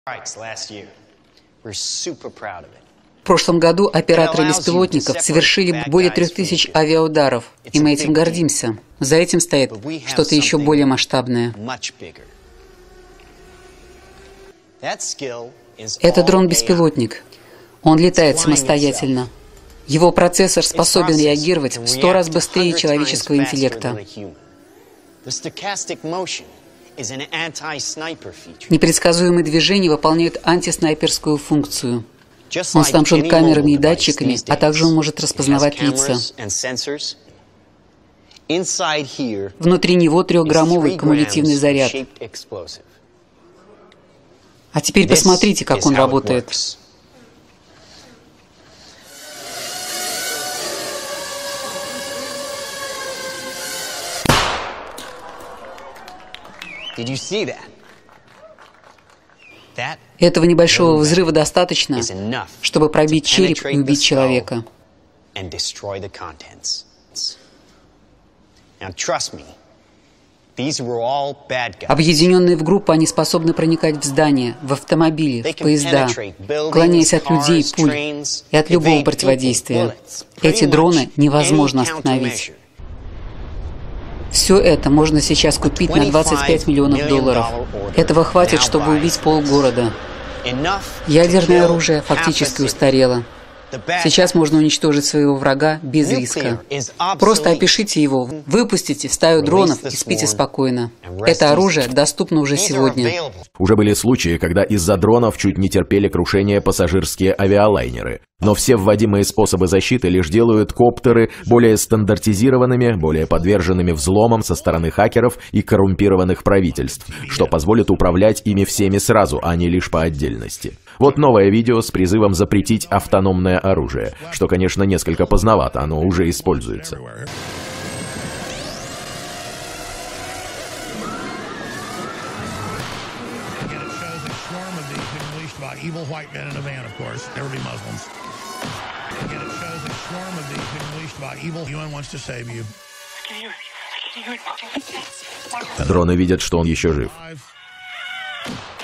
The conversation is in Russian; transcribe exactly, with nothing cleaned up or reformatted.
В прошлом году операторы беспилотников совершили более трех тысяч авиаударов, и мы этим гордимся. За этим стоит что-то еще более масштабное. Это дрон-беспилотник. Он летает самостоятельно. Его процессор способен реагировать в сто раз быстрее человеческого интеллекта. Непредсказуемые движения выполняют антиснайперскую функцию. Он снабжен камерами и датчиками, а также он может распознавать лица. Внутри него трехграммовый кумулятивный заряд. А теперь посмотрите, как он работает. Этого небольшого взрыва достаточно, чтобы пробить череп и убить человека. Объединенные в группу, они способны проникать в здания, в автомобили, в поезда, уклоняясь от людей, пуль и от любого противодействия. Эти дроны невозможно остановить. Все это можно сейчас купить на двадцать пять миллионов долларов. Этого хватит, чтобы убить полгорода. Ядерное оружие фактически устарело. Сейчас можно уничтожить своего врага без риска. Просто опишите его, выпустите стаю дронов и спите спокойно. Это оружие доступно уже сегодня. Уже были случаи, когда из-за дронов чуть не терпели крушение пассажирские авиалайнеры. Но все вводимые способы защиты лишь делают коптеры более стандартизированными, более подверженными взломам со стороны хакеров и коррумпированных правительств, что позволит управлять ими всеми сразу, а не лишь по отдельности. Вот новое видео с призывом запретить автономное оружие, что, конечно, несколько поздновато, оно уже используется. Дроны видят, что он еще жив.